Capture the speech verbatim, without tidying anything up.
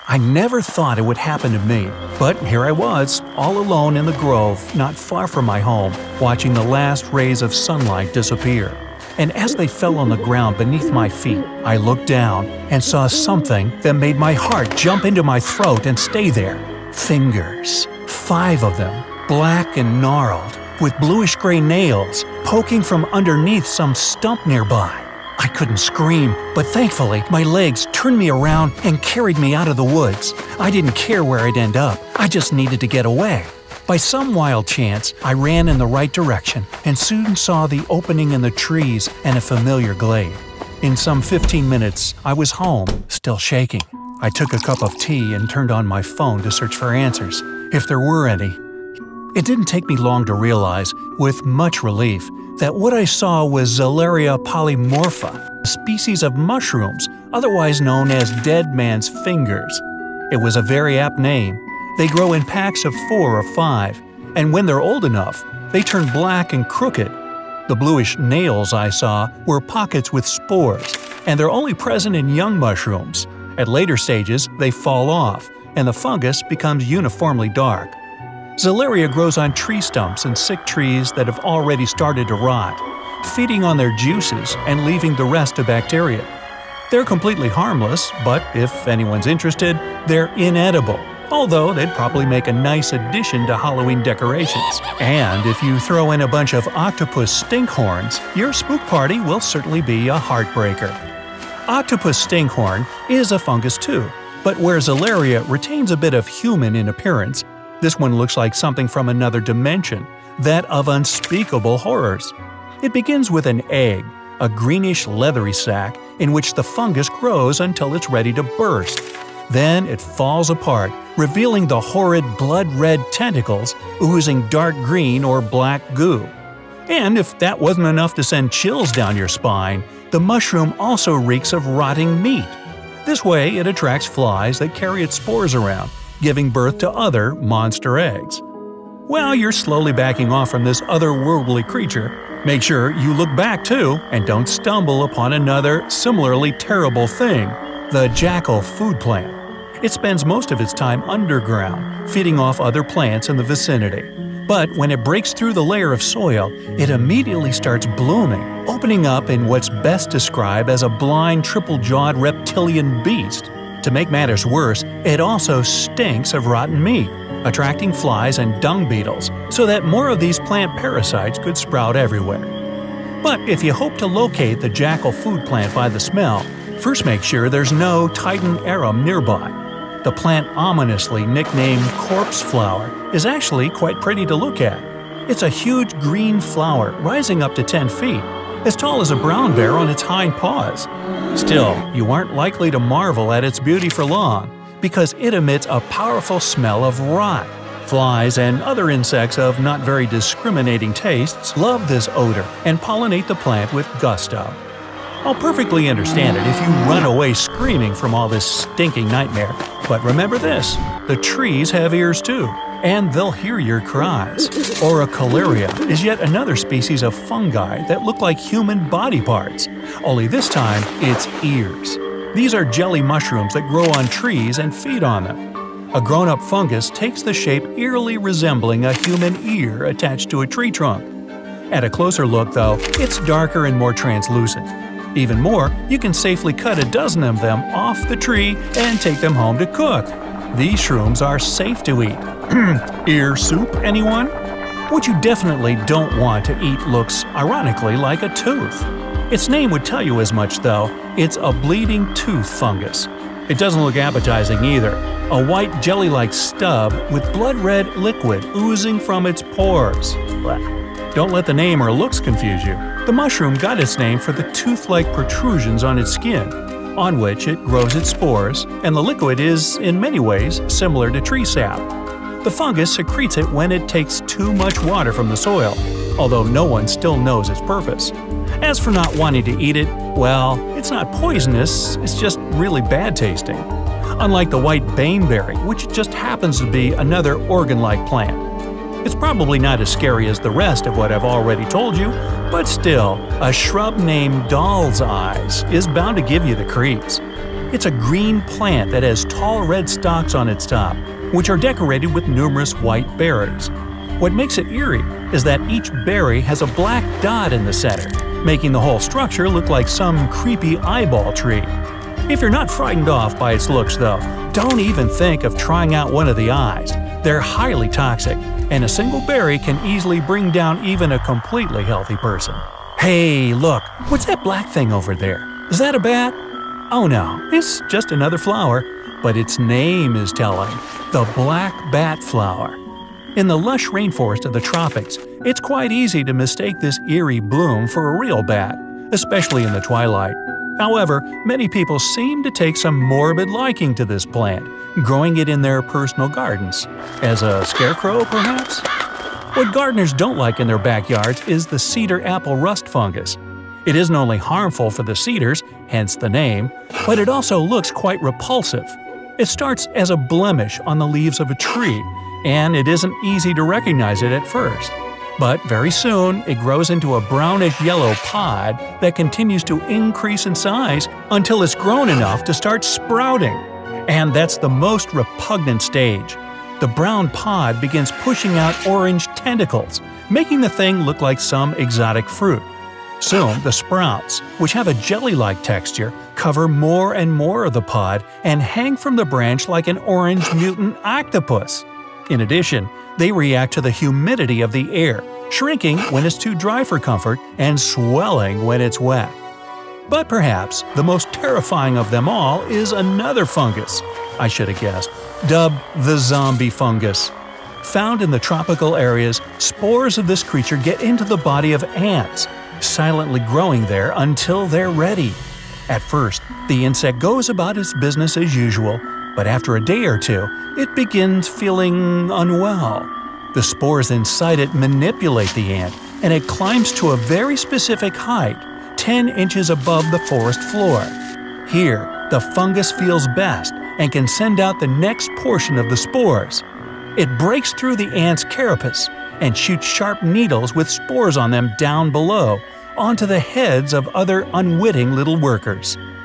I never thought it would happen to me, but here I was, all alone in the grove not far from my home, watching the last rays of sunlight disappear. And as they fell on the ground beneath my feet, I looked down and saw something that made my heart jump into my throat and stay there. Fingers. Five of them, black and gnarled, with bluish-gray nails poking from underneath some stump nearby. I couldn't scream, but thankfully my legs turned me around and carried me out of the woods. I didn't care where I'd end up, I just needed to get away. By some wild chance, I ran in the right direction and soon saw the opening in the trees and a familiar glade. In some fifteen minutes, I was home, still shaking. I took a cup of tea and turned on my phone to search for answers, if there were any. It didn't take me long to realize, with much relief, that what I saw was Zalaria polymorpha, a species of mushrooms, otherwise known as dead man's fingers. It was a very apt name. They grow in packs of four or five, and when they're old enough, they turn black and crooked. The bluish nails I saw were pockets with spores, and they're only present in young mushrooms. At later stages, they fall off, and the fungus becomes uniformly dark. Zalaria grows on tree stumps and sick trees that have already started to rot, feeding on their juices and leaving the rest to bacteria. They're completely harmless, but if anyone's interested, they're inedible, although they'd probably make a nice addition to Halloween decorations. And if you throw in a bunch of octopus stinkhorns, your spook party will certainly be a heartbreaker. Octopus stinkhorn is a fungus too, but where Zalaria retains a bit of human in appearance, this one looks like something from another dimension, that of unspeakable horrors. It begins with an egg, a greenish leathery sac in which the fungus grows until it's ready to burst. Then it falls apart, revealing the horrid blood-red tentacles oozing dark green or black goo. And if that wasn't enough to send chills down your spine, the mushroom also reeks of rotting meat. This way it attracts flies that carry its spores around, giving birth to other monster eggs. While you're slowly backing off from this otherworldly creature, make sure you look back too and don't stumble upon another similarly terrible thing, the jackal food plant. It spends most of its time underground, feeding off other plants in the vicinity. But when it breaks through the layer of soil, it immediately starts blooming, opening up in what's best described as a blind triple-jawed reptilian beast. To make matters worse, it also stinks of rotten meat, attracting flies and dung beetles, so that more of these plant parasites could sprout everywhere. But if you hope to locate the jackal food plant by the smell, first make sure there's no Titan arum nearby. The plant, ominously nicknamed corpse flower, is actually quite pretty to look at. It's a huge green flower rising up to ten feet, as tall as a brown bear on its hind paws. Still, you aren't likely to marvel at its beauty for long, because it emits a powerful smell of rot. Flies and other insects of not very discriminating tastes love this odor and pollinate the plant with gusto. I'll perfectly understand it if you run away screaming from all this stinking nightmare, but remember this, the trees have ears too, and they'll hear your cries. Auricularia is yet another species of fungi that look like human body parts, only this time it's ears. These are jelly mushrooms that grow on trees and feed on them. A grown-up fungus takes the shape eerily resembling a human ear attached to a tree trunk. At a closer look, though, it's darker and more translucent. Even more, you can safely cut a dozen of them off the tree and take them home to cook. These shrooms are safe to eat. Ear soup, anyone? What you definitely don't want to eat looks, ironically, like a tooth. Its name would tell you as much, though. It's a bleeding tooth fungus. It doesn't look appetizing either. A white jelly-like stub with blood-red liquid oozing from its pores. Blah. Don't let the name or looks confuse you. The mushroom got its name for the tooth-like protrusions on its skin, on which it grows its spores, and the liquid is, in many ways, similar to tree sap. The fungus secretes it when it takes too much water from the soil, although no one still knows its purpose. As for not wanting to eat it, well, it's not poisonous, it's just really bad tasting. Unlike the white baneberry, which just happens to be another organ-like plant. It's probably not as scary as the rest of what I've already told you, but still, a shrub named doll's eyes is bound to give you the creeps. It's a green plant that has tall red stalks on its top, which are decorated with numerous white berries. What makes it eerie is that each berry has a black dot in the center, making the whole structure look like some creepy eyeball tree. If you're not frightened off by its looks, though, don't even think of trying out one of the eyes. They're highly toxic, and a single berry can easily bring down even a completely healthy person. Hey, look, what's that black thing over there? Is that a bat? Oh no, it's just another flower, but its name is telling – the black bat flower. In the lush rainforest of the tropics, it's quite easy to mistake this eerie bloom for a real bat, especially in the twilight. However, many people seem to take some morbid liking to this plant, growing it in their personal gardens. As a scarecrow, perhaps? What gardeners don't like in their backyards is the cedar apple rust fungus. It isn't only harmful for the cedars, hence the name, but it also looks quite repulsive. It starts as a blemish on the leaves of a tree, and it isn't easy to recognize it at first. But very soon, it grows into a brownish-yellow pod that continues to increase in size until it's grown enough to start sprouting. And that's the most repugnant stage. The brown pod begins pushing out orange tentacles, making the thing look like some exotic fruit. Soon, the sprouts, which have a jelly-like texture, cover more and more of the pod and hang from the branch like an orange mutant octopus. In addition, they react to the humidity of the air, shrinking when it's too dry for comfort and swelling when it's wet. But perhaps the most terrifying of them all is another fungus, I should have guessed, dubbed the zombie fungus. Found in the tropical areas, spores of this creature get into the body of ants, silently growing there until they're ready. At first, the insect goes about its business as usual, but after a day or two, it begins feeling unwell. The spores inside it manipulate the ant, and it climbs to a very specific height, ten inches above the forest floor. Here, the fungus feels best and can send out the next portion of the spores. It breaks through the ant's carapace and shoots sharp needles with spores on them down below, onto the heads of other unwitting little workers.